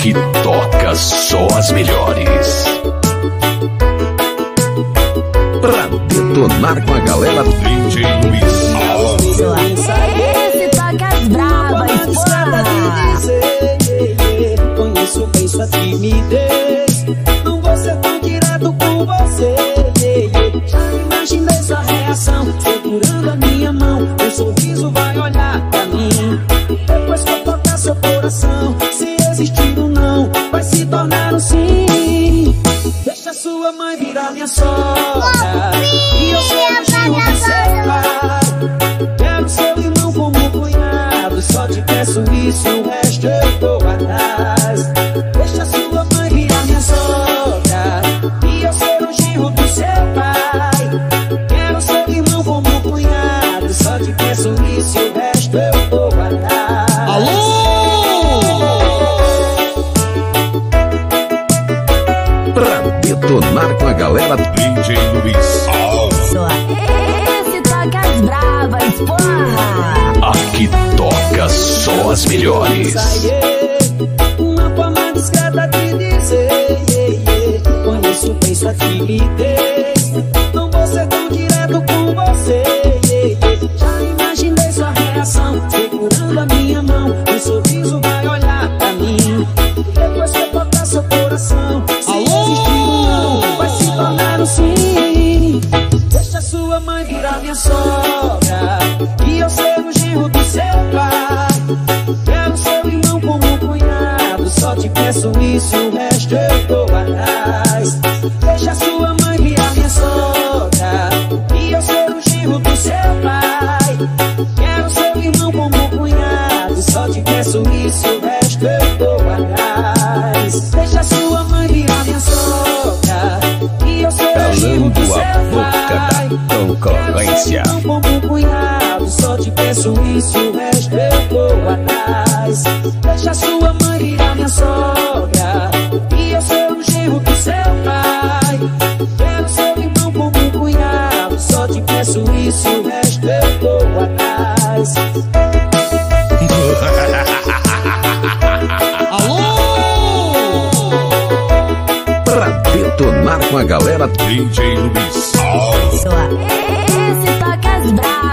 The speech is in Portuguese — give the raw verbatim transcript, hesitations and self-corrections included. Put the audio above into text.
Aqui toca só as melhores. Pra detonar com a galera, D J Luiz Alves. Esse toca as bravas, pô. Conheço bem sua timidez, não vou ser tão direto com você. Já imaginei sua reação, segurando a minha mão. Meu sorriso vai olhar pra mim. Depois que eu tocar seu coração, se existir um não, vai se tornar um sim. Deixa sua mãe virar minha sogra e eu ser o genro do seu pai. Quero seu irmão como cunhado, só te peço isso, o resto eu tô atrás. Deixa sua mãe virar minha sogra e eu ser o genro do seu pai. Quero seu irmão como cunhado, só te peço isso, o resto eu tô atrás. Alô! Detonar com a galera, D J Luiz Alves. Esse toca as bravas, porra. Aqui toca só as melhores. Uma forma discreta de dizer, conheço bem sua timidez, não vou ser tão direto com você. Já imaginei sua reação, segurando a minha mão. Um sorriso vai olhar pra mim. Depois que eu tocar seu coração, se existir um não, vai se tornar um sim. Deixa sua mãe virar minha sogra e eu ser o genro do seu pai. Quero seu irmão como cunhado, só te peço isso, o resto eu tô atrás. Deixa sua mãe virar minha sogra e eu ser o genro do seu pai. Quero seu irmão como cunhado, só te peço isso, o resto eu tô atrás. Deixa sua mãe virar minha sogra e eu ser o genro do seu pai. Concorrência. Quero seu irmão como cunhado, só te peço isso, o resto eu tô atrás. Deixa sua mãe virar minha sogra e eu ser o genro do seu pai. Quero seu irmão como cunhado, só te peço isso, o resto eu tô atrás. Pra detonar com a galera, D J Luiz Alves. Esse toca as bravas.